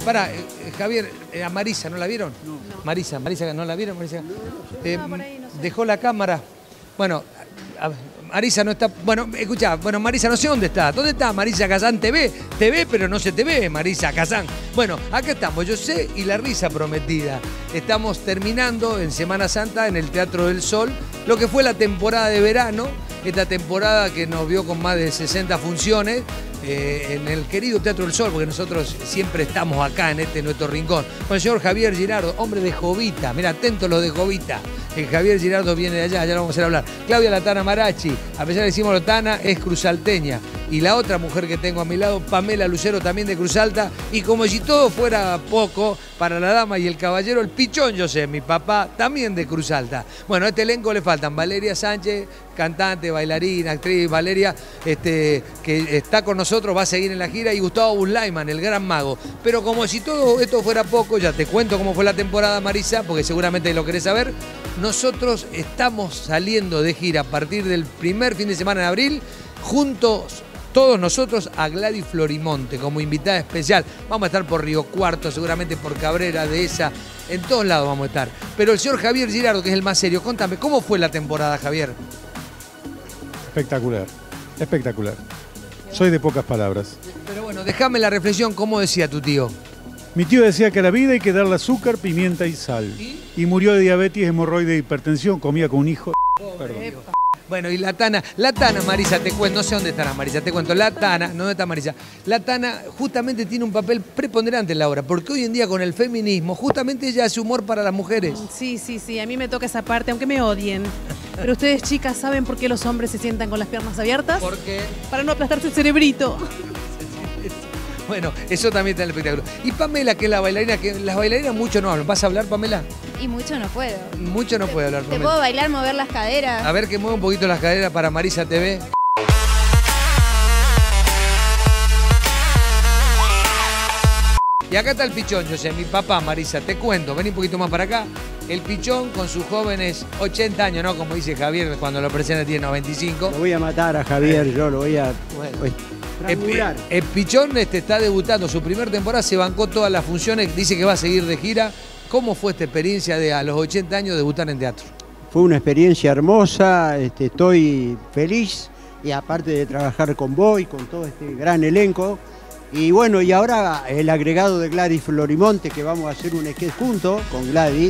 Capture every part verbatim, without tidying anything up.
Pará, eh, Javier, eh, a Marisa, ¿no la vieron? No. No. Marisa, Marisa, ¿no la vieron? Marisa? No, no, Eh, no, por ahí, no sé. Dejó la cámara. Bueno, a- a- Marisa no está... Bueno, escuchá, bueno, Marisa no sé dónde está. ¿Dónde está Marisa Kazán? Te ve, te ve, pero no se te ve, Marisa Kazán. Bueno, acá estamos, yo sé, y la risa prometida. Estamos terminando en Semana Santa en el Teatro del Sol, lo que fue la temporada de verano, esta temporada que nos vio con más de sesenta funciones, eh, en el querido Teatro del Sol, porque nosotros siempre estamos acá en este nuestro rincón, con el señor Javier Girardo, hombre de Jovita, mira, atento lo de Jovita. El Javier Girardo viene de allá, ya lo vamos a hacer hablar. Claudia Latana Marachi, a pesar de que decimos Latana, es cruzalteña. Y la otra mujer que tengo a mi lado, Pamela Lucero, también de Cruz Alta. Y como si todo fuera poco, para la dama y el caballero, el pichón, yo sé, mi papá, también de Cruz Alta. Bueno, a este elenco le faltan Valeria Sánchez, cantante, bailarina, actriz, Valeria, este, que está con nosotros, va a seguir en la gira, y Gustavo Buslaiman, el gran mago. Pero como si todo esto fuera poco, ya te cuento cómo fue la temporada, Marisa, porque seguramente lo querés saber. Nosotros estamos saliendo de gira a partir del primer fin de semana de abril, juntos, todos nosotros, a Gladys Florimonte como invitada especial. Vamos a estar por Río Cuarto, seguramente por Cabrera, Dehesa, en todos lados vamos a estar. Pero el señor Javier Girardo, que es el más serio, contame, ¿cómo fue la temporada, Javier? Espectacular, espectacular. Soy de pocas palabras. Pero bueno, déjame la reflexión, ¿cómo decía tu tío? Mi tío decía que a la vida hay que darle azúcar, pimienta y sal. ¿Y? Y murió de diabetes, hemorroide, hipertensión, comía con un hijo. Perdón. Bueno, y la Tana, la Tana, Marisa, te cuento, no sé dónde estará Marisa, te cuento, la Tana, ¿dónde está Marisa? La Tana justamente tiene un papel preponderante en la obra, porque hoy en día con el feminismo, justamente ella hace humor para las mujeres. Sí, sí, sí, a mí me toca esa parte, aunque me odien. Pero ustedes, chicas, ¿saben por qué los hombres se sientan con las piernas abiertas? Porque, Para no aplastarse el cerebrito. bueno, eso también está en el espectáculo. Y Pamela, que es la bailarina, que las bailarinas mucho no hablan. ¿Vas a hablar, Pamela? Y mucho no puedo. Mucho no puede hablar, ¿Te Pamela. puedo bailar, mover las caderas? A ver que mueve un poquito las caderas para Marisa T V. Y acá está el pichón, yo sé, mi papá, Marisa, te cuento, vení un poquito más para acá. El pichón con sus jóvenes ochenta años, ¿no? Como dice Javier, cuando lo presenta tiene noventa y cinco. Lo voy a matar a Javier, yo lo voy a Bueno. pues, El, estrangular. el pichón este, está debutando su primer temporada, se bancó todas las funciones, dice que va a seguir de gira. ¿Cómo fue esta experiencia de a los ochenta años debutar en teatro? Fue una experiencia hermosa, este, estoy feliz y aparte de trabajar con vos y con todo este gran elenco. Y bueno, y ahora el agregado de Gladys Florimonte, que vamos a hacer un sketch juntos con Gladys.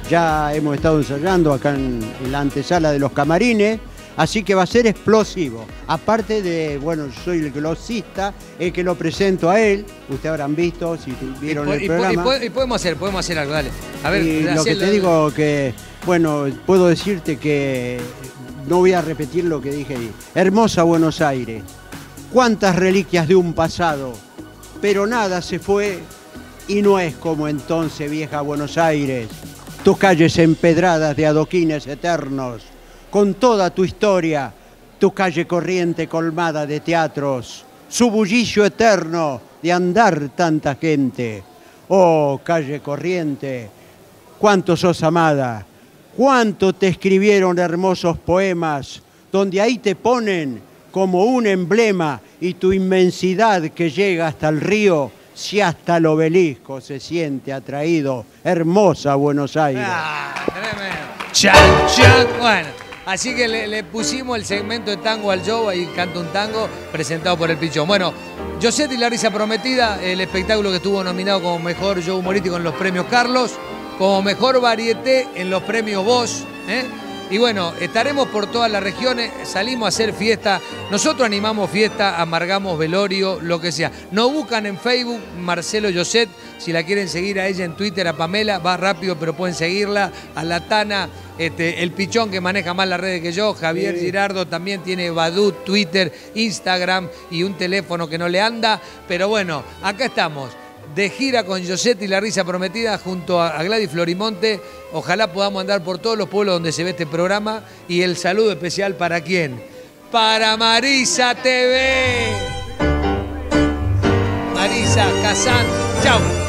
Ya hemos estado ensayando acá en, en la antesala de los camarines, así que va a ser explosivo. Aparte de, bueno, yo soy el glosista, el que lo presento a él, ustedes habrán visto, si vieron y, el y- programa. y- y podemos hacer, podemos hacer algo, dale. A ver, Y lo que hacelo. te digo que, bueno, puedo decirte que no voy a repetir lo que dije ahí. Hermosa Buenos Aires, cuántas reliquias de un pasado, pero nada se fue y no es como entonces vieja Buenos Aires. Tus calles empedradas de adoquines eternos, con toda tu historia, tu calle corriente colmada de teatros, su bullicio eterno de andar tanta gente. Oh, calle corriente, cuánto sos amada, cuánto te escribieron hermosos poemas, donde ahí te ponen como un emblema y tu inmensidad que llega hasta el río, si hasta el obelisco se siente atraído. Hermosa Buenos Aires. Ah, tremendo. Chan, chan. Bueno, así que le, le pusimos el segmento de Tango al Show, ahí canta un tango presentado por el pichón. Bueno, Josette y la risa prometida, el espectáculo que estuvo nominado como mejor show humorístico en los premios Carlos, como mejor varieté en los premios Voz, ¿eh? Y bueno, estaremos por todas las regiones, salimos a hacer fiesta, nosotros animamos fiesta, amargamos velorio, lo que sea. Nos buscan en Facebook, Marcelo Josette, si la quieren seguir a ella en Twitter, a Pamela, va rápido pero pueden seguirla, a la Tana, este, el pichón que maneja más las redes que yo, Javier Sí. Girardo también tiene Badoo, Twitter, Instagram y un teléfono que no le anda, pero bueno, acá estamos. De gira con Josette y la risa prometida junto a Gladys Florimonte. Ojalá podamos andar por todos los pueblos donde se ve este programa. Y el saludo especial ¿para quién? Para Marisa T V. Marisa Kazán. Chau.